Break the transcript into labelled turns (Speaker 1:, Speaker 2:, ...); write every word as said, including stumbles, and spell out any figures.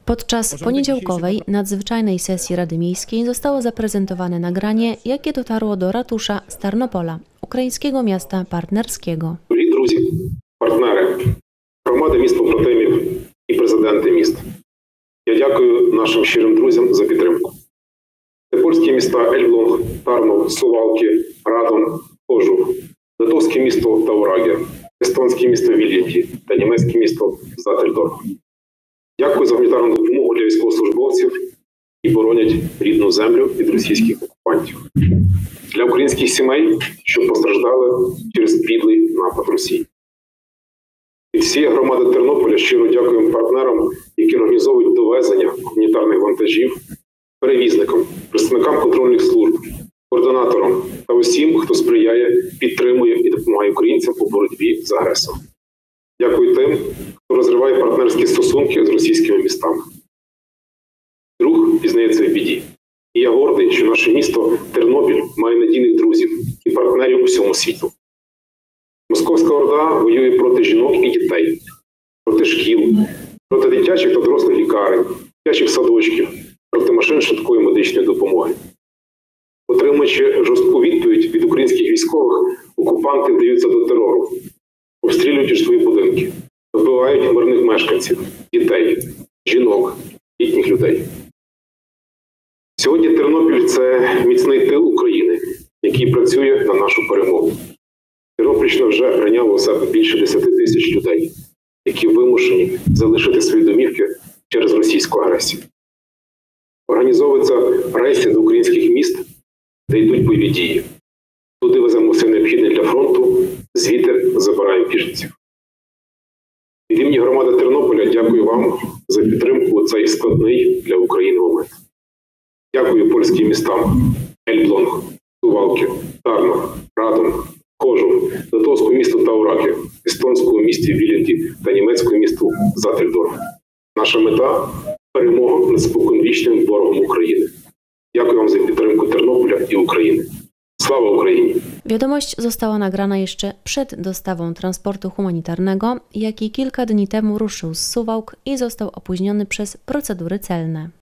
Speaker 1: Podczas poniedziałkowej nadzwyczajnej sesji Rady Miejskiej zostało zaprezentowane nagranie, jakie dotarło do ratusza z Tarnopola, ukraińskiego miasta partnerskiego.
Speaker 2: Дорогі друзі, партнери, громади міст побратимів і президенти міст. Я дякую нашим щирим друзям за підтримку. Це польські міста Ельблонг, Тарнов, Сувалки, Радом, Кожух, литовське місто Таураге, естонське місто Вільяті та німецьке місто Заттельдорф. Дякую за гуманітарну допомогу для військовослужбовців, які боронять рідну землю від російських окупантів. Для українських сімей, що постраждали через підлий напад Росії. Від всієї громади Тернополя щиро дякуємо партнерам, які організовують довезення гуманітарних вантажів, перевізникам, представникам контрольних служб, координаторам та усім, хто сприяє, підтримує і допомагає українцям у боротьбі з агресором. Дякую тим, хто розриває партнерські стосунки з російськими містами. Друг пізнається в біді. І я гордий, що наше місто Тернопіль має надійних друзів і партнерів у всьому світу. Московська Орда воює проти жінок і дітей, проти шкіл, проти дитячих та дорослих лікарень, дитячих садочків, проти машин швидкої медичної допомоги. Отримуючи жорстку відповідь від українських військових, окупанти вдаються до терору, обстрілюють житлові будинки, вбивають мирних мешканців, дітей, жінок, літніх людей. Сьогодні Тернопіль – це міцний тил України, який працює на нашу перемогу. Тернопільщина вже прийняла у себе більше десяти тисяч людей, які вимушені залишити свої домівки через російську агресію. Організовуються рейси до українських міст, де йдуть бойові дії. Туди веземо все необхідне для фронту, звідти забираємо біженців. Від імені громади Тернополя дякую вам за підтримку у цей складний для України момент. Дякую польським містам Ельблонг, Сувалки, Тарнов, Радом, Кожух, литовському місту Таураге, естонському місті Вільяті та німецькому місту Заттельдорф. Наша мета – перемога над споконвічним ворогом України. Dякую wam za підтримку Тернополя i України. Sława Ukrainie!
Speaker 1: Wiadomość została nagrana jeszcze przed dostawą transportu humanitarnego, jaki kilka dni temu ruszył z Suwałk i został opóźniony przez procedury celne.